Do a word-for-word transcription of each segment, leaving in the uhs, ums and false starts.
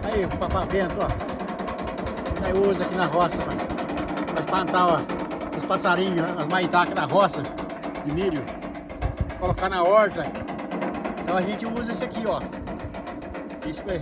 Aí, o papavento, ó. Aí usa aqui na roça, pra, pra espantar, ó, os passarinhos, as maitacas da roça de milho. Colocar na horta. Então a gente usa esse aqui, ó. Isso aí.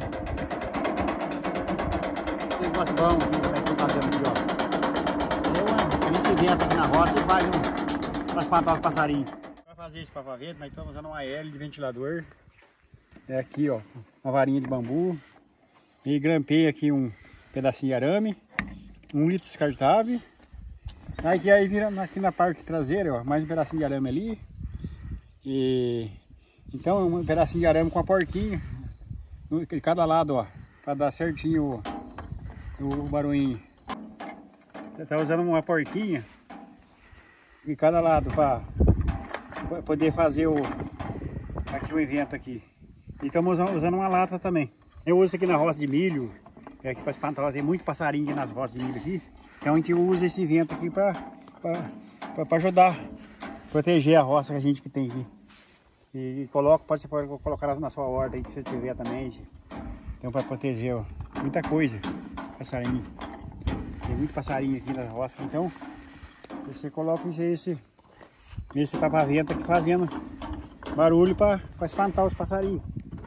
Esse negócio bom aqui, como é que tá fazendo aqui, ó. Então, a gente inventa aqui na roça e faz um, pra espantar os passarinhos. Para fazer esse papavento, nós estamos usando uma L de ventilador. É aqui, ó, uma varinha de bambu. E grampei aqui um pedacinho de arame, um litro descartável. Aqui aí vira aqui na parte traseira, ó, mais um pedacinho de arame ali. E então um pedacinho de arame com a porquinha de cada lado, ó, para dar certinho o, o barulhinho. Tá usando uma porquinha de cada lado para poder fazer o aqui o evento aqui. E estamos usando uma lata também. Eu uso isso aqui na roça de milho, é aqui para espantar, tem muito passarinho aqui nas roças de milho aqui. Então a gente usa esse vento aqui para ajudar a proteger a roça que a gente que tem aqui. E, e coloca, pode, você pode colocar na sua horta aí que você tiver também. Então para proteger, ó, muita coisa, passarinho. Tem muito passarinho aqui na roça, então você coloca esse, esse tapa-vento aqui fazendo barulho para espantar os passarinhos.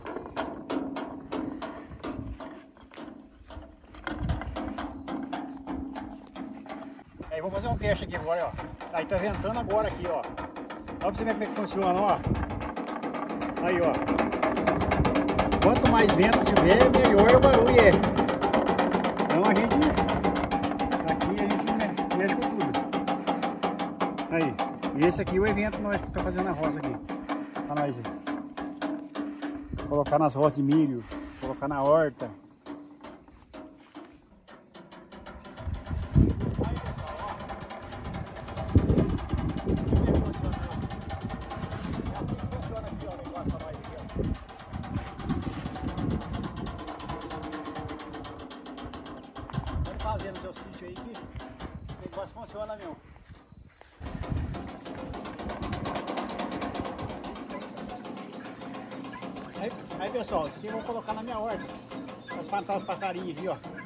Aí vou fazer um teste aqui agora, ó. Aí tá ventando agora aqui, ó. Olha pra você ver como é que funciona, ó. Aí, ó. Quanto mais vento tiver, melhor o barulho é. Então a gente, aqui a gente mexe com tudo. Aí, e esse aqui é o evento que nós tá fazendo na roça aqui. Pra nós ver. Colocar nas roças de milho, colocar na horta. Fazendo seus sítios aí que o negócio funciona mesmo. Aí, aí pessoal, isso aqui eu vou colocar na minha horta para espantar os passarinhos aqui, ó.